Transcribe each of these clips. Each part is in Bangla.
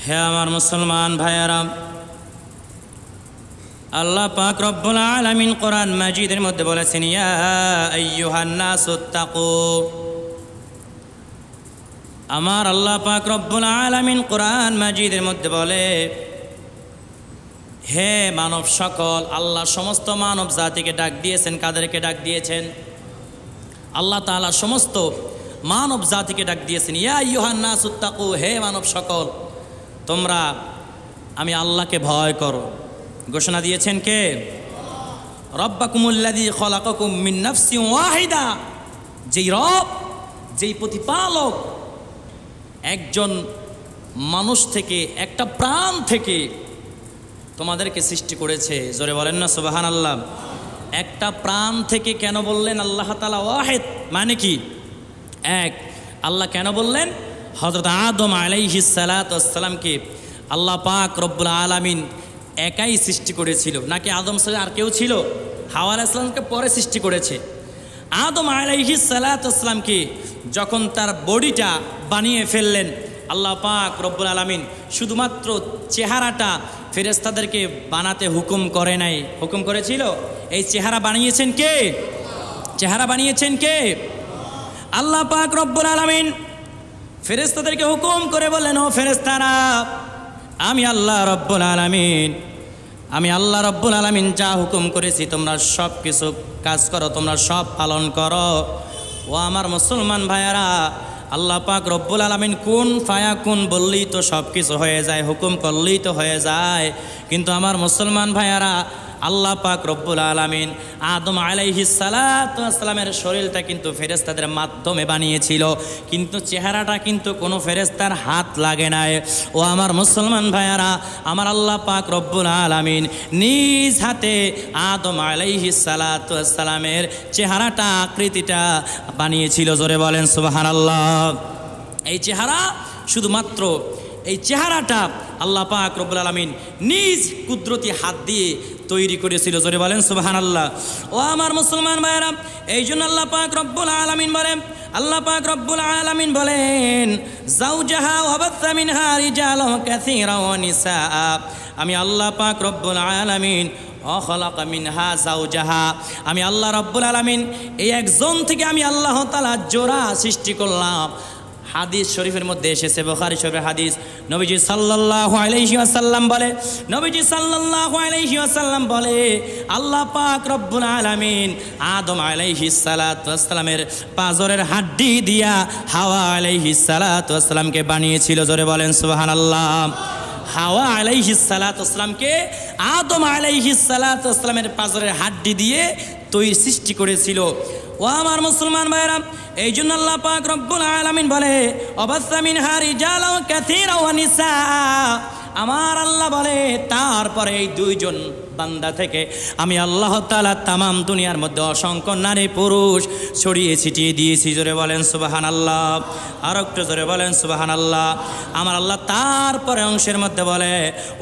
হে আমার মুসলমান ভাইয়েরা, আল্লাহ পাক রব্বুল আলামিন কোরআন মাজিদের মধ্যে বলেছেন, ইয়া আইয়ুহান নাসুত্তাকু। আমার আল্লাহ পাক রব্বুল আলামিন কোরআন মাজিদের মধ্যে বলে, হে মানব সকল। আল্লাহ সমস্ত মানব জাতিকে ডাক দিয়েছেন। কাদেরকে ডাক দিয়েছেন? আল্লাহ তাআলা সমস্ত মানব জাতিকে ডাক দিয়েছেন, ইয়া আইয়ুহান নাসুত্তাকু, হে মানব সকল, তোমরা আমি আল্লাহকে ভয় করো। ঘোষণা দিয়েছেন কে? রব্বাকুমুল্লাযী খলাকাকুম মিন নাফসিন ওয়াহিদা, যেই রব, যেই প্রতিপালক একজন মানুষ থেকে, একটা প্রাণ থেকে তোমাদেরকে সৃষ্টি করেছে। জোরে বলেন না সুবহানাল্লাহ। একটা প্রাণ থেকে কেন বললেন আল্লাহ তাআলা ওয়াহিদ? মানে কি? এক। আল্লাহ কেন বললেন? হযরত আদম আলাইহিস সালাতু ওয়াস সালামকে আল্লাহ পাক রব্বুল আলামিন একাই সৃষ্টি করেছিল, নাকি আদম ছাড়া আর কেউ ছিল? হাওয়া আলাইহিস সালামকে পরে সৃষ্টি করেছে। আদম আলাইহিস সালাতু ওয়াস সালামকে যখন তার বডিটা বানিয়ে ফেললেন, আল্লাহ পাক রব্বুল আলামিন শুধুমাত্র চেহারাটা ফেরেশতাদেরকে বানাতে হুকুম করে নাই, হুকুম করেছিল। এই চেহারা বানিয়েছেন কে? চেহারা বানিয়েছেন কে? আল্লাহ পাক রব্বুল আলামিন ফেরেশতাদেরকে হুকুম করে বললেন, ও ফেরেশতারা, আমি আল্লাহ রব্বুল আলামিন যা হুকুম করেছি তোমরা সব কিছু কাজ করো, তোমরা সব পালন করো। ও আমার মুসলমান ভাইয়ারা, আল্লাহ পাক রব্বুল আলামিন কুন ফায়াকুন বললেই তো সব কিছু হয়ে যায়, হুকুম করলেই তো হয়ে যায়। কিন্তু আমার মুসলমান ভাইয়ারা, আল্লাহ পাক রব্বুল আলামিন আদম আলাইহিস সালাতু ওয়াস সালামের শরীরটা কিন্তু ফেরেশতাদের মাধ্যমে বানিয়েছিল, কিন্তু চেহারাটা কিন্তু কোনো ফেরেশতার হাত লাগে নাই। ও আমার মুসলমান ভাইয়ারা, আমার আল্লাহ পাক রব্বুল আলামিন নিজ হাতে আদম আলাইহিস সালাতু ওয়াস সালামের চেহারাটা, আকৃতিটা বানিয়েছিল। জোরে বলেন সুবহানাল্লাহ। এই চেহারা, শুধুমাত্র এই চেহারাটা আল্লাহ পাক রব্বুল আলামিন নিজ কুদরতি হাত দিয়ে তৈরি করেছিল। জোরে বলেন সুবহানাল্লাহ। ও আমার মুসলমান ভাইরা, এই জন্য আল্লাহ পাক রব্বুল আলামিন বলেন, আল্লাহ পাক রব্বুল আলামিন বলেন, যাওজাহা ওয়া বাথা মিনহা রিজালান কাসীরা ওয়া নিসা। আমি আল্লাহ পাক রব্বুল আলামিন খালাকা মিনহা যাওজাহা, আমি আল্লাহ রব্বুল আলামিন এই একজন থেকে আমি আল্লাহ তাআলা জোড়া সৃষ্টি করলাম। হাদিস শরীফের মধ্যে এসেছে, বুখারী শরীফের হাদিস, নবীজি সাল্লাল্লাহু আলাইহি ওয়াসাল্লাম বলে, নবীজি সাল্লাল্লাহু আলাইহি ওয়াসাল্লাম বলে, আল্লাহ পাক রব্বুল আলামিন আদম আলাইহিস সালাতু ওয়াস সালামের পাজরের হাড্ডি দিয়া হাওয়া আলাইহিস সালাতু ওয়াস সালামকে বানিয়েছিল। জোরে বলেন সুবহানাল্লাহ। হাওয়া আলাইহিস সালাতু ওয়াস সালামকে আদম আলাইহিস সালাতু ওয়াস সালামের পাজরের হাড্ডি দিয়ে তৈরি সৃষ্টি করেছিল। ও আমার মুসলমান ভাইরা, এই জন্য আল্লাহ পাক রব্বুল আলামিন বলে, অবাসা মিনহা রিজালান কাসীরা ওয়া নিসা। আমার আল্লাহ বলে, তারপরে এই দুইজন বান্দা থেকে আমি আল্লাহ তাআলা তামাম দুনিয়ার মধ্যে অসংখ্য নারী পুরুষ ছড়িয়ে ছিটিয়ে দিয়েছি। জোরে বলেন সুবহানাল্লাহ। আর একটু জোরে বলেন সুবহানাল্লাহ। আমার আল্লাহ তারপরে অংশের মধ্যে বলে,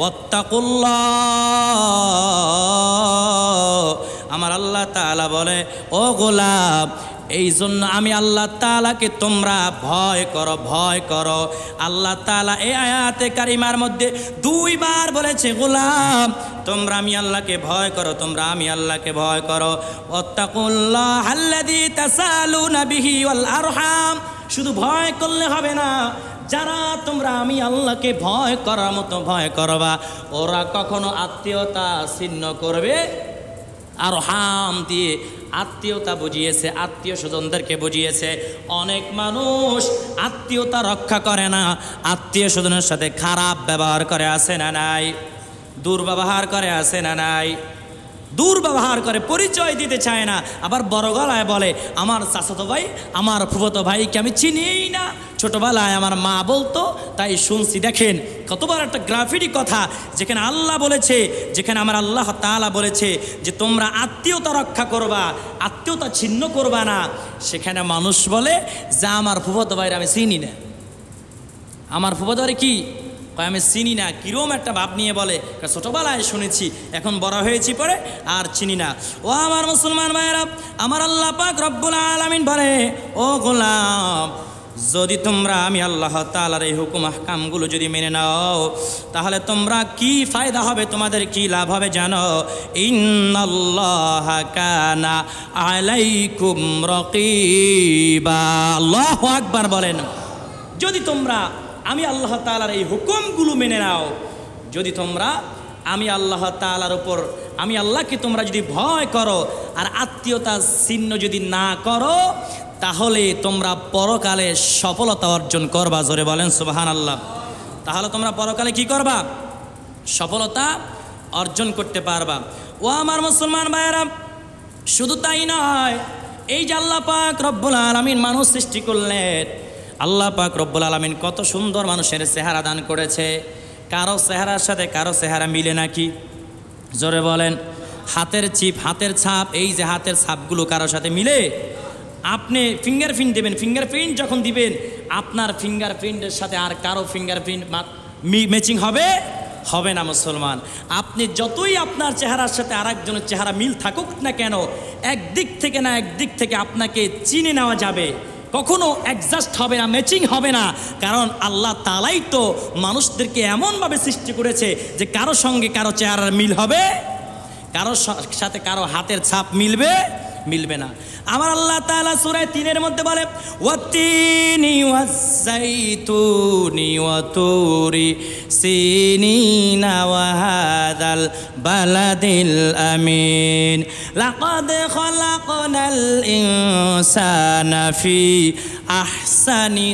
ওয়াত্তাকুল্লাহ। আমার আল্লাহ তাআলা বলে, ও গোলাম, এই জন্য আমি আল্লাহ তাআলাকে তোমরা ভয় করো, ভয় করো। আল্লাহ তাআলা এই আয়াতে কারিমার মধ্যে দুইবার বলেছে, গোলাম তোমরা আমি আল্লাহকে ভয় করো, তোমরা আমি আল্লাহকে ভয় করো। ওয়াত্তাকুল্লাহাল্লাযী তাসালুনা বিহি ওয়াল আরহাম। শুধু ভয় করলে হবে না, যারা তোমরা আমি আল্লাহকে ভয় করার মতো ভয় করবা, ওরা কখনো আত্মীয়তা ছিন্ন করবে। আর হাম দিয়ে আত্মীয়তা বুঝিয়েছে, আত্মীয় স্বজনদেরকে বুঝিয়েছে। অনেক মানুষ আত্মীয়তা রক্ষা করে না, আত্মীয় স্বজনের সাথে খারাপ ব্যবহার করে, আছে না নাই? দুর্ব্যবহার করে, আছে না নাই? দুর্ব্যবহার করে, পরিচয় দিতে চায় না। আবার বড় গলায় বলে, আমার চাচাতো ভাই, আমার ফুফাতো ভাইকে আমি চিনিই না, ছোটবেলায় আমার মা বলতো তাই শুনছি। দেখেন কত বড় একটা গ্রাফিটি কথা, যেখানে আল্লাহ বলেছে, যেখানে আমার আল্লাহ তাআলা বলেছে যে তোমরা আত্মীয়তা রক্ষা করবা, আত্মীয়তা ছিন্ন করবা না, সেখানে মানুষ বলে যে আমার ফুফাতো ভাইরা আমি চিনি না। আমার ফুফাতো ভাই কি আমি চিনি না, কিরম একটা ভাব নিয়ে বলে, ছোটবেলায় শুনেছি, এখন বড় হয়েছি পরে আর চিনি না। ও আমার মুসলমান ভাইরা, আমার আল্লাহ পাক রব্বুল আলামিন বলে, ও গোলাম যদি তোমরা আমি আল্লাহ তাআলার এই হুকুম আহকামগুলো যদি মেনে নাও তাহলে তোমরা কি ফায়দা হবে, তোমাদের কি লাভ হবে জানো? ইন্নাল্লাহা কানা আলাইকুম রাকিবা। আল্লাহু আকবার বলেন। যদি তোমরা আমি আল্লাহ তাআলার এই হুকুমগুলো মেনে নাও, যদি তোমরা আমি আল্লাহ তাআলার উপর আমি আল্লাহকে তোমরা যদি ভয় করো আর আত্মীয়তা ছিন্ন যদি না করো, তাহলে তোমরা পরকালে সফলতা অর্জন করবা। জোরে বলেন সুবহানাল্লাহ। তাহলে তোমরা পরকালে কি করবা? সফলতা অর্জন করতে পারবা। ও আমার মুসলমান ভাইয়েরা, শুধু তাই নয়, এই যে আল্লাহ পাক রব্বুল আলামিন মানুষ সৃষ্টি করলেন, আল্লাহ পাক রব্বুল আলামিন কত সুন্দর মানুষের চেহারা দান করেছে। কারো চেহারার সাথে কারো চেহারা মিলে নাকি? জোরে বলেন। হাতের চিপ, হাতের ছাপ, এই যে হাতের ছাপগুলো কারোর সাথে মিলে? আপনি ফিঙ্গারপ্রিন্ট দেবেন, ফিঙ্গারপ্রিন্ট যখন দিবেন আপনার ফিঙ্গারপ্রিন্টের সাথে আর কারো ফিঙ্গারপ্রিন্ট ম্যাচিং হবে? হবে না মুসলমান। আপনি যতই আপনার চেহারার সাথে আরেকজনের চেহারা মিল থাকুক না কেন, একদিক থেকে না একদিক থেকে আপনাকে চিনে নেওয়া যাবে, কখনো অ্যাডজাস্ট হবে না, ম্যাচিং হবে না। কারণ আল্লাহ তাআলাই তো মানুষদেরকে এমনভাবে সৃষ্টি করেছে যে কারো সঙ্গে কারো চেহারার মিল হবে, কারো সাথে কারো হাতের ছাপ মিলবে না। আমার আল্লাহ তাআলা সূরা 3-এর মধ্যে বলে, ওয়াত্তিনি ওয়াজ্জাইতুনি ওয়া তুরি সিনিনা ওয়া হাযাল বালাদিল আমিন লাকাদ খালাকনাল ইনসানা ফি আহসানি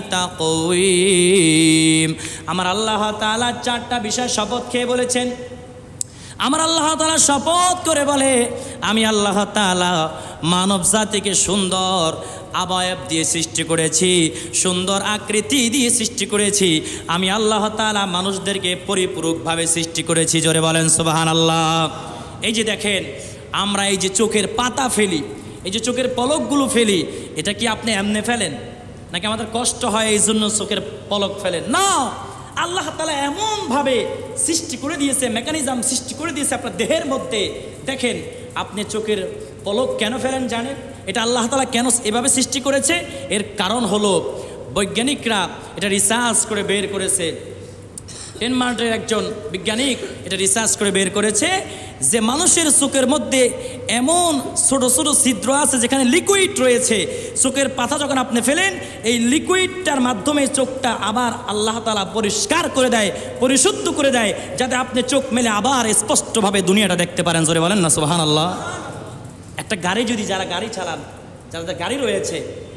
তাকওয়িম। আমার আল্লাহ তাআলা 4টা বিষয় শপথ খেয়ে বলেছেন। আমার আল্লাহ তাআলা শপথ করে বলে, আমি আল্লাহ তাআলা মানব জাতিকে সুন্দর অবয়ব দিয়ে সৃষ্টি করেছি, সুন্দর আকৃতি দিয়ে সৃষ্টি করেছি। আমি আল্লাহ তাআলা মানুষদেরকে পরিপূরকভাবে সৃষ্টি করেছি। জোরে বলেন সুবহানাল্লাহ। এই যে দেখেন, আমরা এই যে চোখের পাতা ফেলি, এই যে চোখের পলকগুলো ফেলি, এটা কি আপনি এমনি ফেলেন নাকি আমাদের কষ্ট হয় এই জন্য চোখের পলক ফেলেন? না, আল্লাহ তাআলা এমনভাবে সৃষ্টি করে দিয়েছে, মেকানিজম সৃষ্টি করে দিয়েছে আপনার দেহের মধ্যে। দেখেন, আপনি চোখের পলক কেন ফেলেন জানেন? এটা আল্লাহ তাআলা কেন এভাবে সৃষ্টি করেছে? এর কারণ হলো বৈজ্ঞানিকরা এটা রিসার্চ করে বের করেছে। ডেনমার্কের একজন বিজ্ঞানিক এটা রিসার্চ করে বের করেছে যে মানুষের চোখের মধ্যে এমন ছোট ছোট ছিদ্র আছে যেখানে লিকুইড রয়েছে। চোখের পাতা যখন আপনি ফেলেন, এই লিকুইডটার মাধ্যমে চোখটা আবার আল্লাহ তাআলা পরিষ্কার করে দেয়, পরিশুদ্ধ করে দেয়, যাতে আপনি চোখ মেলে আবার স্পষ্টভাবে দুনিয়াটা দেখতে পারেন। জোরে বলেন না সুবহানাল্লাহ। একটা গাড়ি যদি, যারা গাড়ি চালান, যাদের গাড়ি রয়েছে,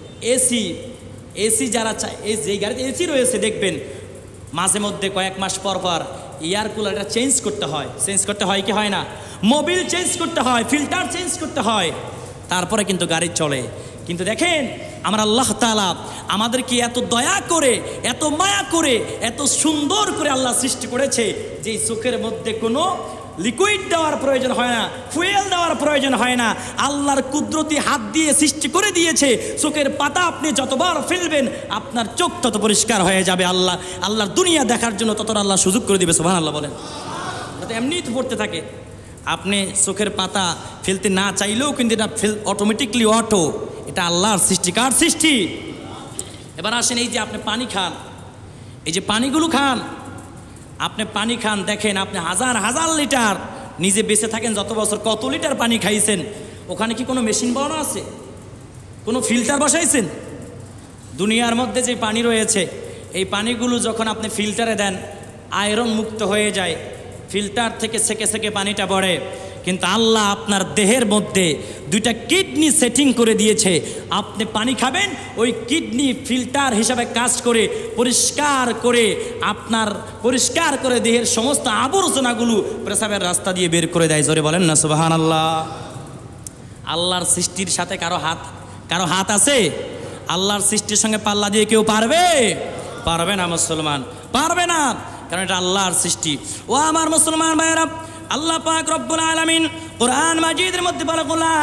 এসি যারা যেই গাড়িতে এসি রয়েছে, দেখবেন মাঝে মধ্যে কয়েক মাস পর পর এয়ার কুলারটা চেঞ্জ করতে হয় কি হয় না? মোবিল চেঞ্জ করতে হয়, ফিল্টার চেঞ্জ করতে হয়, তারপরে কিন্তু গাড়ি চলে। কিন্তু দেখেন, আমার আল্লাহ তাআলা আমাদেরকে এত দয়া করে, এত মায়া করে, এত সুন্দর করে আল্লাহ সৃষ্টি করেছে যে চোখের মধ্যে কোনো লিকুইড দেওয়ার প্রয়োজন হয় না, ফুয়েল দেওয়ার প্রয়োজন হয় না। আল্লাহর কুদরতি হাত দিয়ে সৃষ্টি করে দিয়েছে। চোখের পাতা আপনি যতবার ফেলবেন আপনার চোখ তত পরিষ্কার হয়ে যাবে। আল্লাহর দুনিয়া দেখার জন্য ততটা আল্লাহ সুযোগ করে দিবে। সুবহানাল্লাহ বলেন। যাতে এমনিই তো পড়তে থাকে, আপনি চোখের পাতা ফেলতে না চাইলেও কিন্তু এটা অটোমেটিকলি এটা আল্লাহর সৃষ্টি। কার সৃষ্টি? এবার আসেন, এই যে আপনি পানি খান, এই যে পানিগুলো খান, আপনি পানি খান, দেখেন আপনি হাজার হাজার লিটার নিজে বেঁচে থাকেন, যত বছর কত লিটার পানি খাইছেন, ওখানে কি কোনো মেশিন বানানো আছে? কোনো ফিল্টার বসাইছেন? দুনিয়ার মধ্যে যে পানি রয়েছে, এই পানিগুলো যখন আপনি ফিল্টারে দেন, আয়রন মুক্ত হয়ে যায়, ফিল্টার থেকে সেকে সেকে পানিটা পড়ে। কিন্তু আল্লাহ আপনার দেহের মধ্যে 2টা কিডনি সেটিং করে দিয়েছে। আপনি পানি খাবেন, ওই কিডনি ফিল্টার হিসাবে কাজ করে পরিষ্কার করে দেহের সমস্ত আবর্জনাগুলো প্রস্রাবের রাস্তা দিয়ে বের করে দেয়। জোরে বলেন না সুবহানাল্লাহ। আল্লাহর সৃষ্টির সাথে কারো হাত আছে? আল্লাহর সৃষ্টির সঙ্গে পাল্লা দিয়ে কেউ পারবে না মুসলমান, পারবে না, কারণ এটা আল্লাহর সৃষ্টি। ও আমার মুসলমান ভাইয়েরা, আল্লাহ পাক রব্বুল আলামিন কোরআন মাজিদের মধ্যে বলে,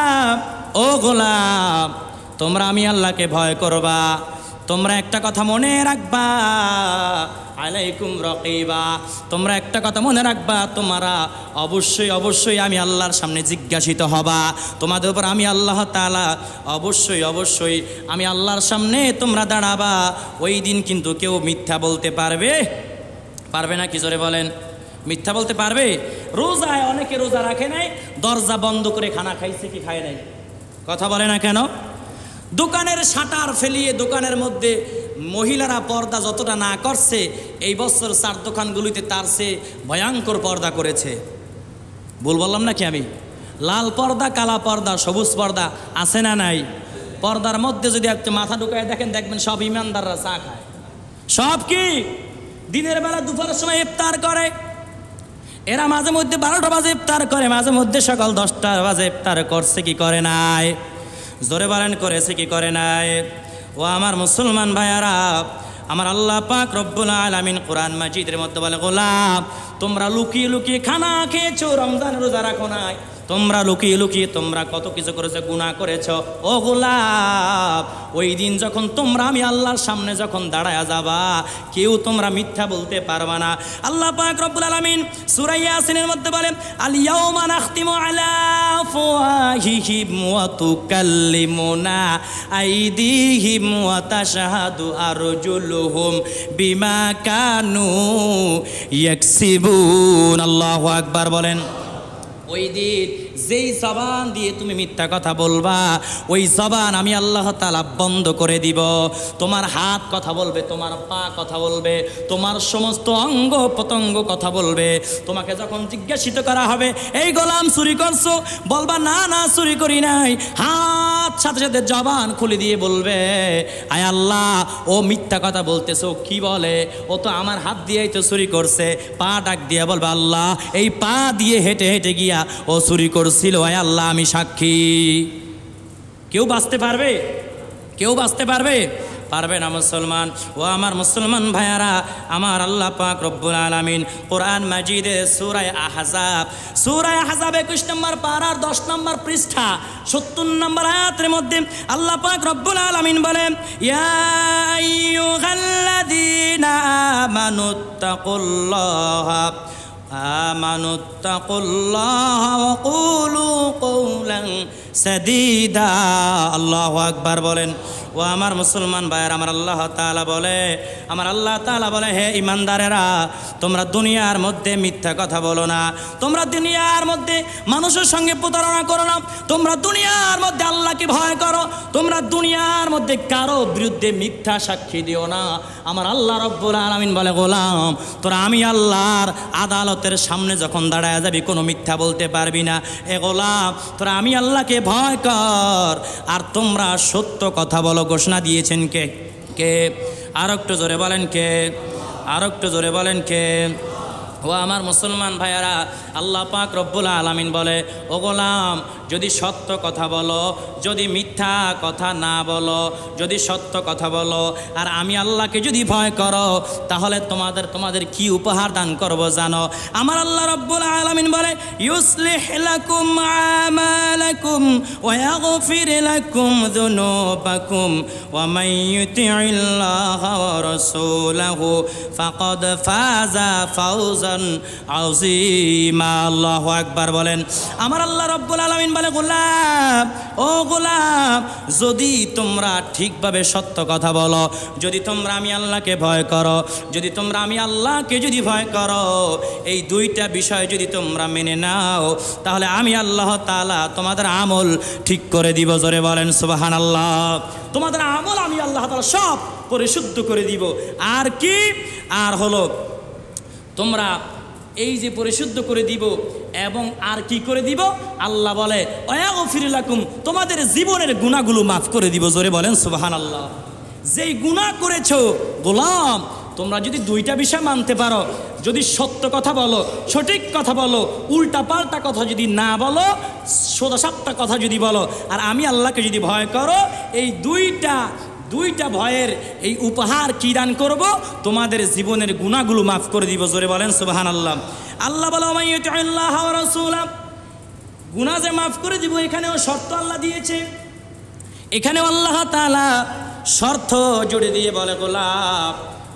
গোলাম তোমরা আমি আল্লাহকে ভয় করবা, তোমরা একটা কথা মনে রাখবা, আলাইকুম রাকিবা। তোমরা একটা কথা মনে রাখবা, তোমরা অবশ্যই অবশ্যই আমি আল্লাহর সামনে জিজ্ঞাসিত হবা। তোমাদের উপর আমি আল্লাহ তাআলা অবশ্যই অবশ্যই আমি আল্লাহর সামনে তোমরা দাঁড়াবা। ওই দিন কিন্তু কেউ মিথ্যা বলতে পারবে না। কি জোরে বলেন, মিথ্যা বলতে পারবে? রোজায় অনেকে রোজা রাখে নাই, দরজা বন্ধ করে খানা খাইছে কি খায় নাই? কথা বলে না কেন? দোকানের শাটার ফেলিয়ে দোকানের মধ্যে মহিলারা পর্দা যতটা না করছে, এই বছর 4 দোকানগুলিতে তার সে ভয়ঙ্কর পর্দা করেছে। ভুল বললাম নাকি আমি? লাল পর্দা, কালা পর্দা, সবুজ পর্দা আছে না নাই? পর্দার মধ্যে যদি আপনি মাথা ঢুকায় দেখেন, দেখবেন সব ইমানদাররা চা খায়। সব কি দিনের বেলা দুপুরের সময় ইফতার করে, এরা মাঝে মধ্যে 12টা বাজে ইফতার করে, মাঝে মধ্যে সকাল 10টা বাজে ইফতার করছে কি করে নাই? জোরে বলেন, করেছে কি করে নাই? ও আমার মুসলমান ভাইয়ারা, আমার আল্লাহ পাক রব্বুল আলামিন কোরআন মাজিদের মধ্যে বলে, গোলাম তোমরা লুকিয়ে লুকিয়ে খানা খেয়েছো, রমজান রোজা রাখো নাই, তোমরা লুকিয়ে লুকিয়ে তোমরা কত কিছু করেছো, গুনাহ করেছো। ও গোলাম, ওই দিন যখন তোমরা আমি আল্লাহর সামনে যখন দাঁড়ায়া যাবা, কেউ তোমরা মিথ্যা বলতে পারবা না। আল্লাহ পাক রব্বুল আলামিন সূরা ইয়াসিনের মধ্যে বলেন, আল ইয়াউমা নাখতিমু আলা আফওয়াহিহিম ওয়া তুকাল্লিমুনা আইদিহিম ওয়া তাশহাদু আরজুলুহুম বিমা কানু ইয়াকসিবুন। আল্লাহু আকবার বলেন। ওই দিন যেই জবান দিয়ে তুমি মিথ্যা কথা বলবা, ওই জবান আমি আল্লাহ তাআলা বন্ধ করে দিব। তোমার হাত কথা বলবে, তোমার পা কথা বলবে, তোমার সমস্ত অঙ্গ প্রত্যঙ্গ কথা বলবে। তোমাকে যখন জিজ্ঞাসিত করা হবে, এই গোলাম চুরি করছো, বলবা না না চুরি করি নাই। হাত সাথে সাথে জবান খুলে দিয়ে বলবে, আয় আল্লাহ, ও মিথ্যা কথা বলতেছো। কি বলে? ও তো আমার হাত দিয়েই তো চুরি করছে। পা ডাক দিয়ে বলবে, আল্লাহ এই পা দিয়ে হেঁটে হেঁটে গিয়া ও চুরি করছিল, আয় আল্লাহ আমি সাক্ষী। কেউ বাঁচতে পারবে? কেউ বাঁচতে পারবে? পারবে না মুসলমান। ও আমার মুসলমান ভাইয়ারা, আমার আল্লাহ পাক রব্বুল আলামিন কোরআন মাজিদে সূরা আহজাব 21 নম্বর পারার 10 নম্বর পৃষ্ঠা 70 নম্বর আয়াতের মধ্যে আল্লাহ পাক রব্বুল আলামিন বলেন, ইয়া আইয়ুহাল্লাযীনা আমানুত্তাকুল্লাহা ওয়া কুলু কওলান সাদীদা। আল্লাহু আকবার বলেন। ও আমার মুসলমান ভাইয়ের, আমার আল্লাহ তাআলা বলে, হে ইমানদারেরা, তোমরা দুনিয়ার মধ্যে মিথ্যা কথা বলো না, তোমরা দুনিয়ার মধ্যে মানুষের সঙ্গে প্রতারণা করো না, তোমরা দুনিয়ার মধ্যে আল্লাহকে ভয় করো, তোমরা দুনিয়ার মধ্যে কারো বিরুদ্ধে মিথ্যা সাক্ষী দিও না। আমার আল্লাহ রব্বুল আলামিন বলে, গোলাম তোরা আমি আল্লাহর আদালতের সামনে যখন দাঁড়ায় যাবি, কোনো মিথ্যা বলতে পারবি না। এ গোলাম, তোরা আমি আল্লাহকে ভয় কর আর তোমরা সত্য কথা বলো। ঘোষণা দিয়েছেন কে? কে? আর একটু জোরে বলেন কে? আর একটু জোরে বলেন কে? ও আমার মুসলমান ভাইয়ারা, আল্লাহ পাক রব্বুল আলামিন বলে, ও গোলাম যদি সত্য কথা বলো, যদি মিথ্যা কথা না বলো, যদি সত্য কথা বলো আর আমি আল্লাহকে যদি ভয় করো, তাহলে তোমাদের কি উপহার দান করব জানো? আমার আল্লাহ রব্বুল আলামিন বলে, ইউসলিহ লাকুম আমালাকুম ওয়া ইয়াগফির লাকুম যুনুবাকুম ওয়া মান ইউতিইল্লাহা ওয়া রাসূলাহু ফাকাদ ফাযা ফাওজান আযীমা। আল্লাহু আকবার বলেন। আমার আল্লাহ রব্বুল আলামিন বলে, গোলাম ও গোলাম, যদি তোমরা ঠিকভাবে সত্য কথা বলো, যদি তোমরা আমি আল্লাহকে ভয় করো, যদি তোমরা আমি আল্লাহকে যদি ভয় করো, এই দুইটা বিষয় যদি তোমরা মেনে নাও, তাহলে আমি আল্লাহ তাআলা তোমাদের আমল ঠিক করে দিব। জোরে বলেন সুবহানাল্লাহ। তোমাদের আমল আমি আল্লাহ তাআলা সব পরিশুদ্ধ করে দিব। আর কি? আর হলো তোমরা এই যে পরিশুদ্ধ করে দিব এবং আর কি করে দিব? আল্লাহ বলে, ওয়াগফির লাকুম, তোমাদের জীবনের গুনাহগুলো মাফ করে দিব। জোরে বলেন সুবহানাল্লাহ। যেই গুনাহ করেছো গোলাম, তোমরা যদি দুইটা বিষয় মানতে পারো, যদি সত্য কথা বলো, সঠিক কথা বলো, উল্টা পাল্টা কথা যদি না বলো, সোজা সাপটা কথা যদি বলো, আর আমি আল্লাহকে যদি ভয় করো, এই দুইটা ভয়ের এই উপহার কি দান করব? তোমাদের জীবনের গুনাহগুলো মাফ করে দিব। জোরে বলেন সুবহানাল্লাহ। আল্লাহ বলে, ওয়া মান ইউতিইল্লাহা ওয়া রাসূলাহু, গুনাহ যে মাফ করে দিব, এখানেও শর্ত আল্লাহ দিয়েছে। এখানেও আল্লাহ তাআলা শর্ত জুড়ে দিয়ে বলে, গোলাম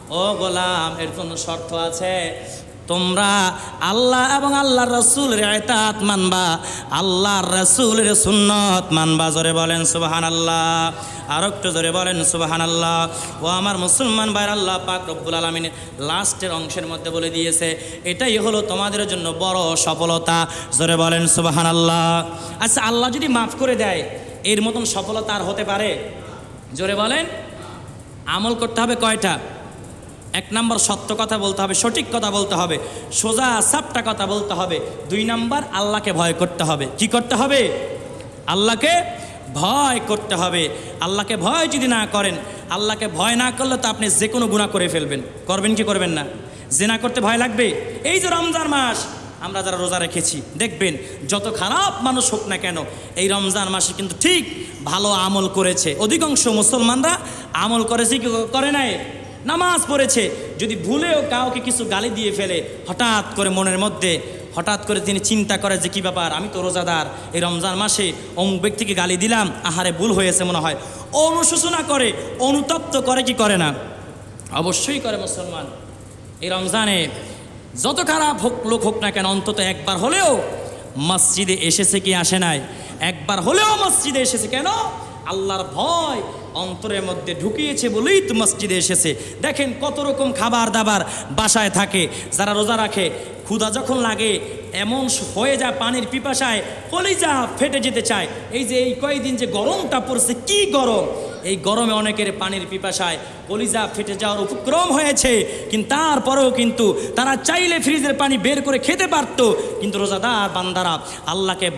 ও গোলাম, এর জন্য শর্ত আছে, তোমরা আল্লাহ এবং আল্লাহর রাসূলের ইতাআত মানবা, আল্লাহর রাসূলের সুন্নাত মানবা। জোরে বলেন সুবহানাল্লাহ, আর একটু জোরে বলেন সুবহানাল্লাহ। ও আমার মুসলমান ভাইরা, আল্লাহ পাক রব্বুল আলামিন লাস্টের অংশের মধ্যে বলে দিয়েছে এটাই হলো তোমাদের জন্য বড় সফলতা। জোরে বলেন সুবহানাল্লাহ। আচ্ছা, আল্লাহ যদি মাফ করে দেয় এর মতন সফলতা আর হতে পারে? জোরে বলেন। আমল করতে হবে কয়টা? 1 নম্বর সত্য কথা বলতে হবে, সঠিক কথা বলতে হবে, সোজা সাপটা কথা বলতে হবে। 2 নম্বর আল্লাহকে ভয় করতে হবে। কি করতে হবে? আল্লাহকে ভয় করতে হবে। আল্লাহকে ভয় যদি না করেন, আল্লাহকে ভয় না করলে তো আপনি যে কোনো গুনাহ করে ফেলবেন। করবেন কি করবেন না? জিনা করতে ভয় লাগবে? এই যে রমজান মাস, আমরা যারা রোজা রেখেছি দেখবেন যত খারাপ মানুষ হোক না কেন এই রমজান মাসে কিন্তু ঠিক ভালো আমল করেছে। অধিকাংশ মুসলমানরা আমল করেছে কি করে নাই? নামাজ পড়েছে। যদি ভুলেও কাউকে কিছু গালি দিয়ে ফেলে, হঠাৎ করে মনের মধ্যে হঠাৎ করে তিনি চিন্তা করে যে কী ব্যাপার, আমি তো রোজাদার, এই রমজান মাসে অমুক ব্যক্তিকে গালি দিলাম, আহারে ভুল হয়েছে মনে হয়, অনুশোচনা করে, অনুতপ্ত করে কি করে না? অবশ্যই করে মুসলমান। এই রমজানে যত খারাপ লোক হোক না কেন অন্তত একবার হলেও মসজিদে এসেছে কি আসে নাই? একবার হলেও মসজিদে এসেছে। কেন? আল্লাহর ভয় অন্তরের মধ্যে ঢুকিয়েছে বলেই তো মসজিদে এসেছে। দেখেন কত রকম খাবার দাবার বাসায় থাকে। যারা রোজা রাখে ক্ষুধা যখন লাগে এমন হয়ে যায় পানির পিপাসায় কলিজা ফেটে যেতে চায়। এই যে এই কয়েকদিন যে গরমটা পড়ছে, কি গরম! এই গরমে অনেকের পানির পিপাসায় কলিজা ফেটে যাওয়ার উপক্রম হয়েছে, কিন্তু তারপরেও কিন্তু তারা চাইলে ফ্রিজের পানি বের করে খেতে পারতো। কিন্তু রোজাদার বান্দারা আল্লাহকে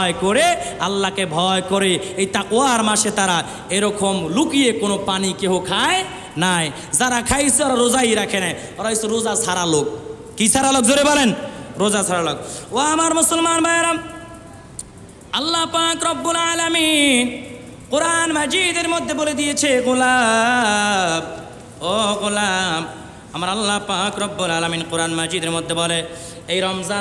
ভয় করে এই তাকওয়ার মাসে তারা এরকম লুকিয়ে কোনো পানি কেউ খায় নাই। যারা খাইছে ওরা রোজাই রাখে নাই, ওরা হচ্ছে রোজা ছাড়া লোক। কি ছাড়া লোক? জোরে বলেন, রোজা ছাড়া লোক। ও আমার মুসলমান ভাইয়েরা, আল্লাহ পাক রব্বুল আলামিন কোরআন মাজিদের মধ্যে বলে দিয়েছে, গোলাম, ও গোলাম আমার, আল্লাহ পাক রব্বুল আলামিন কোরআন মাজিদের মধ্যে বলে এই রমজান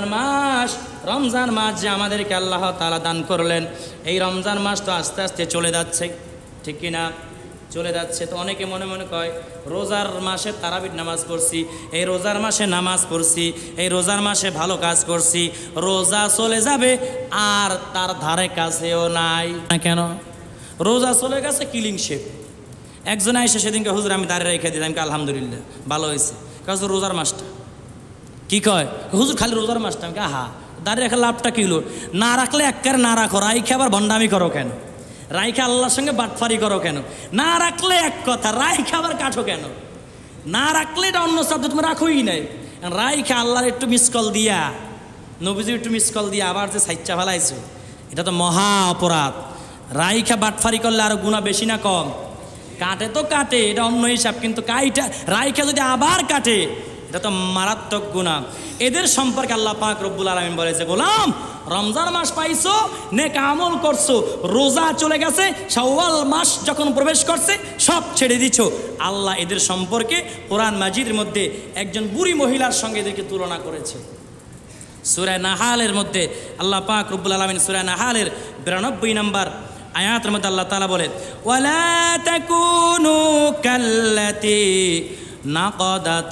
মাস যে আমাদেরকে আল্লাহ তাআলা দান করলেন, এই রমজান মাস তো আস্তে আস্তে চলে যাচ্ছে, ঠিক কি না? চলে যাচ্ছে। তো অনেকে মনে মনে কয় রোজার মাসে তারাবির নামাজ পড়ছি, এই রোজার মাসে নামাজ পড়ছি, এই রোজার মাসে ভালো কাজ করছি, রোজা চলে যাবে আর তার ধারে কাছেও নাই। কেন? রোজা চলে গেছে ক্লিন শেপ। একজন আইসে সেদিনকে, হুজুর আমি দাঁড়িয়ে রেখে দিলাম, আলহামদুলিল্লাহ ভালো হয়েছে। কাজ রোজার মাসটা কি কয়, হুজুর খালি রোজার মাসটা। আমি হা, দাঁড়িয়ে রাখার লাভটা কি হলো? না রাখলে এককার না রাখো, রাইখে আবার ভণ্ডামি করো কেন? রাইখে আল্লাহর সঙ্গে বাটফারি করো কেন? না রাখলে এক কথা, রাইখে আবার কাঠো কেন? না রাখলে এটা অন্য শব্দ, তুমি রাখোই নাই। রাইখে আল্লাহর একটু মিস কল দিয়া, নবীজির একটু মিস কল দিয়া আবার যে সাইচ্চা ফেলাইছো, এটা তো মহা অপরাধ। রাইখা বাটফারি করলে আরো গুনাহ বেশি না কম? কাটে তো কাটে, এটা অন্য হিসাব, কিন্তু রাইখা যদি আবার কাটে এটা তো মারাত্মক গুনাহ। এদের সম্পর্কে আল্লাহ পাক রব্বুল আলামিন বলেছে, গোলাম রমজান মাস পাইছো, নেক আমল করছো, রোজা চলে গেছে, শাওয়াল মাস যখন প্রবেশ করছে সব ছেড়ে দিছো। আল্লাহ এদের সম্পর্কে কোরআন মাজিদের মধ্যে একজন বুড়ি মহিলার সঙ্গে এদেরকে তুলনা করেছে। সূরা নাহালের মধ্যে আল্লাহ পাক রব্বুল আলামিন সূরা নাহালের 92 নম্বর আয়াতের মধ্যে আল্লাহ তাআলা বলেন, ওয়ালা তাকুনু কাল্লাতী নাকাদাত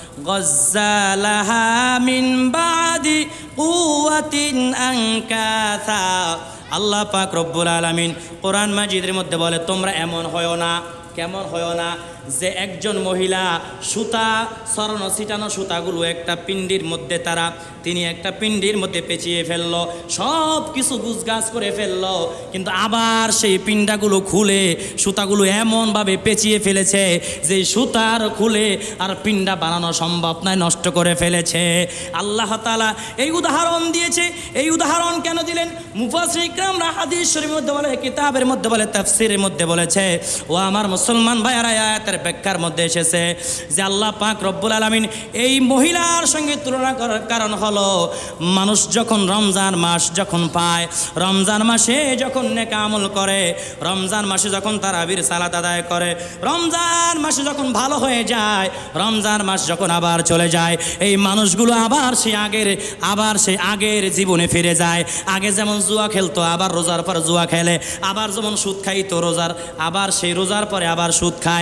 গজ্জালাহা মিন বাদি কুওয়াতিন আনকাসা। আল্লাহ পাক রব্বুল আলামিন কোরআন মাজিদের মধ্যে বলে, তোমরা এমন হয় না। কেমন হয় না? যে একজন মহিলা সুতা সরানো ছিটানো সুতাগুলো একটা পিণ্ডির মধ্যে তিনি একটা পিণ্ডির মধ্যে পেঁচিয়ে ফেললো, সব কিছু গুছগাছ করে ফেললো, কিন্তু আবার সেই পিণ্ডাগুলো খুলে সুতাগুলো এমনভাবে পেঁচিয়ে ফেলেছে যে সুতার খুলে আর পিণ্ডা বানানো সম্ভব নয়, নষ্ট করে ফেলেছে। আল্লাহ তাআলা এই উদাহরণ দিয়েছে। এই উদাহরণ কেন দিলেন? মুফাসসির ইকরামরা হাদিস শরীফের মধ্যে বলে, কিতাবের মধ্যে বলে, তাফসীরের মধ্যে বলেছে। ও আমার মুসলমান ভাইয়ারা, আয়াতের ব্যাখ্যার মধ্যে এসেছে যে আল্লাহ পাক রব্বুল আলামিন এই মহিলার সঙ্গে তুলনা করার কারণ হলো, মানুষ যখন রমজান মাস যখন পায়, রমজান মাসে যখন নেক আমল করে, রমজান মাসে যখন তারাবির সালাত আদায় করে, রমজান মাসে যখন ভালো হয়ে যায়, রমজান মাস যখন আবার চলে যায়, এই মানুষগুলো আবার সেই আগের জীবনে ফিরে যায়। আগে যেমন জুয়া খেলতো, আবার রোজার পর জুয়া খেলে, আবার যেমন সুদ খাইতো রোজার, আবার সেই রোজার পরে আবার সুদ খায়,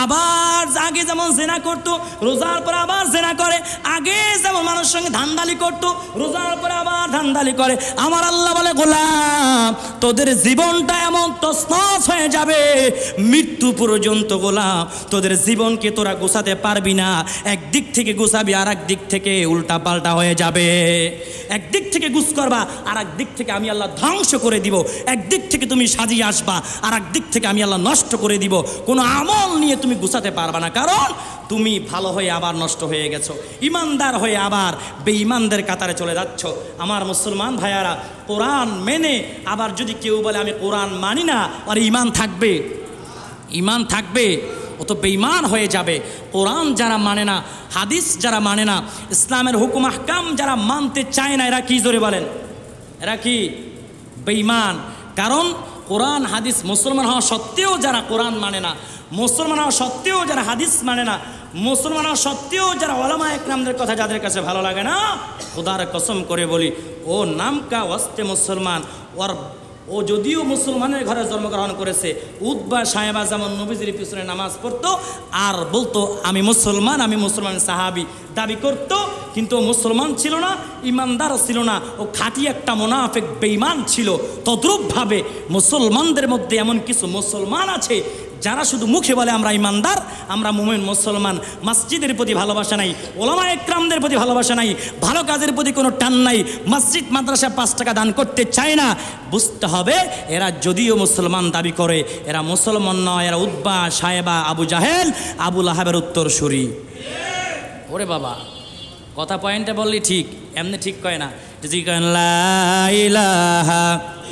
আবার আগে যেমন জেনা করতো, রোজার পরে আবার জেনা করে। আগে যেমন মানুষের সঙ্গে ধান্দালি করতো, রোজার পরে আবার ধান্দালি করে। আমার আল্লাহ বলে, গোলাম তোদের জীবনটা এমন তছনছ হয়ে যাবে মৃত্যু পর্যন্ত। গোলাম তোদের জীবনকে তোরা গোছাতে পারবি না। একদিক থেকে গোছাবি, আর এক দিক থেকে উল্টা পাল্টা হয়ে যাবে। একদিক থেকে গুছ করবা, আর এক দিক থেকে আমি আল্লাহ ধ্বংস করে দিব। একদিক থেকে তুমি সাজিয়ে আসবা, আর এক দিক থেকে আমি আল্লাহ নষ্ট করে দিব। কোনো আমল নিয়ে তুমি গুছাতে পারবা না, কারণ তুমি ভালো হয়ে আবার নষ্ট হয়ে গেছো, ইমানদার হয়ে আবার বেঈমানদের কাতারে চলে যাচ্ছ। আমার মুসলমান ভাইয়ারা, কোরআন মেনে আবার যদি কেউ বলে আমি কোরআন মানি না, আর ইমান থাকবে? ইমান থাকবে? ও তো বেঈমান হয়ে যাবে। কোরআন যারা মানে না, হাদিস যারা মানে না, ইসলামের হুকুম আহকাম যারা মানতে চায় না, এরা কি জোরে বলেন? এরা কি বেঈমান? কারণ কোরআন হাদিস মুসলমান হওয়া সত্ত্বেও যারা কোরআন মানে না, মুসলমান হওয়া সত্ত্বেও যারা হাদিস মানে না, মুসলমান হওয়া সত্ত্বেও যারা ওলামা একরামদের কথা যাদের কাছে ভালো লাগে না, খোদার কসম করে বলি, ও নাম কা ওয়াস্তে মুসলমান, ও যদিও মুসলমানের ঘরে জন্মগ্রহণ করেছে, উতবা সাহেবা যেমন নবীজির পিছনে নামাজ পড়তো আর বলতো আমি মুসলমান, আমি মুসলমান সাহাবি দাবি করতো, কিন্তু ও মুসলমান ছিল না, ইমানদার ছিল না, ও খাঁটি একটা মুনাফিক বেঈমান ছিল। তদ্রূপভাবে মুসলমানদের মধ্যে এমন কিছু মুসলমান আছে যারা শুধু মুখে বলে আমরা ইমানদার, আমরা মুমিন মুসলমান, মসজিদের প্রতি ভালোবাসা নাই, ওলামা একরামদের প্রতি ভালোবাসা নাই, ভালো কাজের প্রতি কোনো টান নাই, মসজিদ মাদ্রাসা 5 টাকা দান করতে চায় না। বুঝতে হবে এরা যদিও মুসলমান দাবি করে, এরা মুসলমান নয়, এরা উতবা সাহেবা আবু জাহেল আবু লাহাবের উত্তরসূরি। ওরে বাবা, কথা পয়েন্টে বললি ঠিক, এমনি ঠিক কয় না। যদি কয়েন লা ইলাহা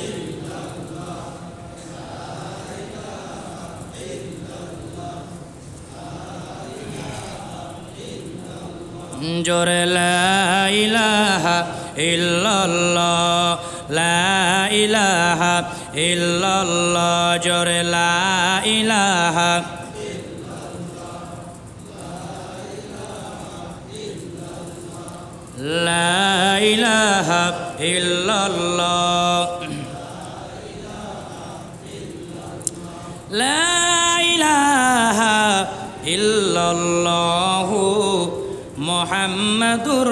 জোরে লা ইলাহা ইল্লাল্লাহ, লা ইলাহা ইল্লাল্লাহ, জোরে লা ইলাহা, লা ইলাহা ইল্লাল্লাহ, লা ইলাহা ইল্লাল্লাহু মুহাম্মাদুর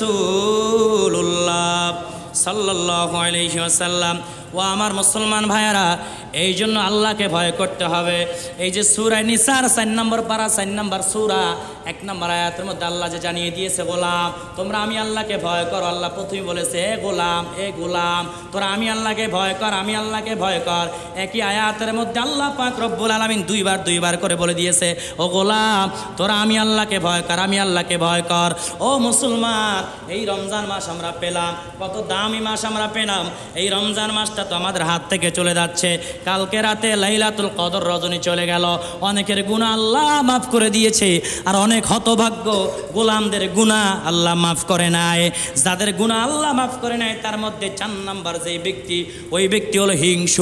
রাসূলুল্লাহ সাল্লাল্লাহু আলাইহি ওয়াসাল্লাম। ও আমার মুসলমান ভাইয়ারা, এই জন্য আল্লাহকে ভয় করতে হবে। এই যে সূরা নিসার 4 নম্বর পারা 4 নম্বর সূরা 1 নম্বর আয়াতের মধ্যে আল্লাহ যে জানিয়ে দিয়েছে, গোলাম তোমরা আমি আল্লাহকে ভয় করো। আল্লাহ প্রথমে বলেছে এ গোলাম তোরা আমি আল্লাহকে ভয় কর, আমি আল্লাহকে ভয় কর। একই আয়াতের মধ্যে আল্লাহ পাক রব্বুল আলামিন দুইবার করে বলে দিয়েছে, ও গোলাম তোরা আমি আল্লাহকে ভয় কর, আমি আল্লাহকে ভয় কর। ও মুসলমান, এই রমজান মাস আমরা পেলাম, কত দামি মাস আমরা পেলাম। এই রমজান মাসটা তো আমাদের হাত থেকে চলে যাচ্ছে। কালকে রাতে লাইলাতুল কদর রজনী চলে গেল। অনেকের গুনাহ আল্লাহ মাফ করে দিয়েছে, আর অনেক হতভাগ্য গোলামদের গুনাহ আল্লাহ মাফ করে নাই। যাদের গুনাহ আল্লাহ মাফ করে নাই তার মধ্যে 4 নাম্বার যে ব্যক্তি, ওই ব্যক্তি হলো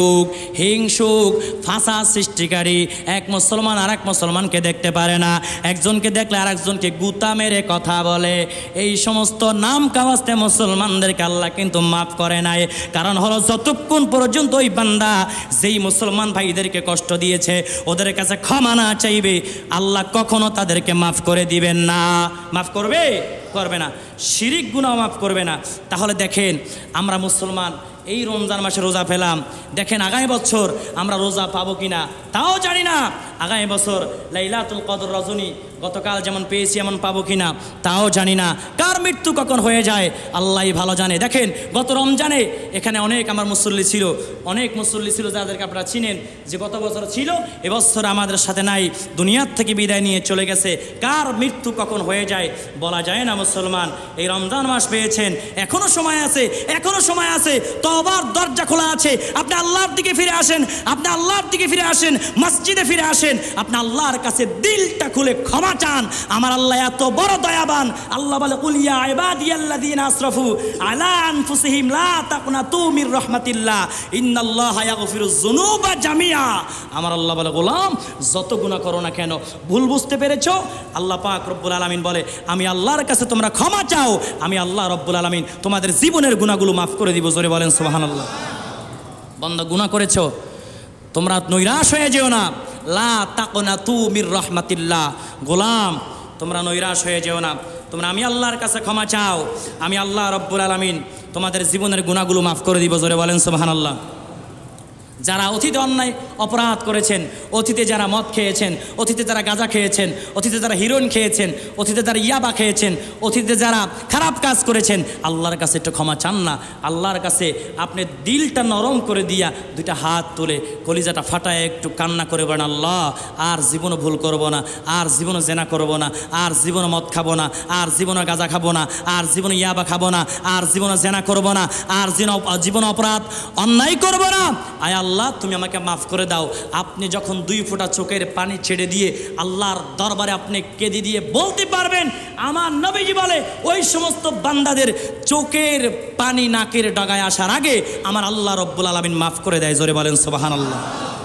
হিংসুক ফাসাদ সৃষ্টিকারী। এক মুসলমান আর এক মুসলমানকে দেখতে পারে না, একজনকে দেখলে আর একজনকে গুতা মেরে কথা বলে। এই সমস্ত নাম কাওয়াস্তে মুসলমানদেরকে আল্লাহ কিন্তু মাফ করে নাই। কারণ হলো যতক্ষণ পর্যন্ত ওই বান্দা যেই মুসলমান ভাইদেরকে কষ্ট দিয়েছে ওদের কাছে ক্ষমা না চাইবে, আল্লাহ কখনো তাদেরকে মাফ করে দিবেন না। মাফ করবে না, শিরিক গুনাহ মাফ করবে না। তাহলে দেখেন আমরা মুসলমান এই রমজান মাসে রোজা পেলাম, দেখেন আগামী বছর আমরা রোজা পাবো কিনা তাও জানি না। আগামী বছর লাইলাতুল কদর রজনী গতকাল যেমন পেয়েছি এমন পাবো কিনা তাও জানি না। কার মৃত্যু কখন হয়ে যায় আল্লাহই ভালো জানে। দেখেন গত রমজানে এখানে অনেক আমার মুসল্লি ছিল, অনেক মুসল্লি ছিল যাদেরকে আপনারা চিনেন, যে গত বছর ছিল, এবছর আমাদের সাথে নাই, দুনিয়ার থেকে বিদায় নিয়ে চলে গেছে। কার মৃত্যু কখন হয়ে যায় বলা যায় না। মুসলমান এই রমজান মাস পেয়েছেন, এখনো সময় আছে, এখনো সময় আছে, তওবার দরজা খোলা আছে। আপনি আল্লাহর দিকে ফিরে আসেন, আপনি আল্লাহর দিকে ফিরে আসেন, মসজিদে ফিরে আসেন, আপনি আল্লাহর কাছে দিলটা খুলে ক্ষমা চান। আমার আল্লাহ এত বড় দয়াবান। আল্লাহ বলে কুল ইয়া ইবাদিয়াল্লাযীনা আসরাফু আলা আনফুসিহিম লা তাকনাতু মির রাহমাতিল্লাহ ইন্নাল্লাহা ইয়াগফিরুয যুনুবা জামিআ। আমার আল্লাহ বলে গোলাম যত গুনাহ করো না কেন, ভুল বুঝতে পেরেছো, আল্লাহ পাক রব্বুল আলামিন বলে আমি আল্লাহর কাছে তোমরা ক্ষমা চাও, আমি আল্লাহ রব্বুল আলামিন তোমাদের জীবনের গুনাহগুলো মাফ করে দিব। জোরে বলেন সুবহানাল্লাহ। বান্দা গুনাহ করেছো, তোমরা নৈরাশ হয়ে যেও না, লা তাকনাতু মির রাহমাতিল্লাহ, গোলাম তোমরা নৈরাশ হয়ে যেও না, তোমরা আমি আল্লাহর কাছে ক্ষমা চাও, আমি আল্লাহ রব্বুল আলামিন তোমাদের জীবনের গুনাহগুলো মাফ করে দিব। জোরে বলেন সুবহানাল্লাহ। যারা অতীতে অন্যায় অপরাধ করেছেন, অতীতে যারা মদ খেয়েছেন, অতীতে যারা গাঁজা খেয়েছেন, অতীতে যারা হিরোইন খেয়েছেন, অতীতে যারা ইয়াবা খেয়েছেন, অতীতে যারা খারাপ কাজ করেছেন, আল্লাহর কাছে একটু ক্ষমা চান না? আল্লাহর কাছে আপনি দিলটা নরম করে দিয়া দুইটা হাত তুলে কলিজাটা ফাটায় একটু কান্না করে বলেন, আল্লাহ আর জীবনও ভুল করব না, আর জীবনও জেনা করব না, আর জীবনও মদ খাবো না, আর জীবনও গাঁজা খাবো না, আর জীবনে ইয়াবা খাবো না, আর জীবনও জেনা করব না, আর জীবন অপরাধ অন্যায় করব না। আয় আল্লাহ তুমি আমাকে মাফ করে দাও। আপনি যখন 2 ফোঁটা চোখের পানি ছেড়ে দিয়ে আল্লাহর দরবারে আপনি কেঁদে দিয়ে বলতে পারবেন, আমার নবীজি বলে ওই সমস্ত বান্দাদের চোখের পানি নাকের ডগায় আসার আগে আমার আল্লাহ রব্বুল আলামিন মাফ করে দেয়। জোরে বলেন সুবহানাল্লাহ।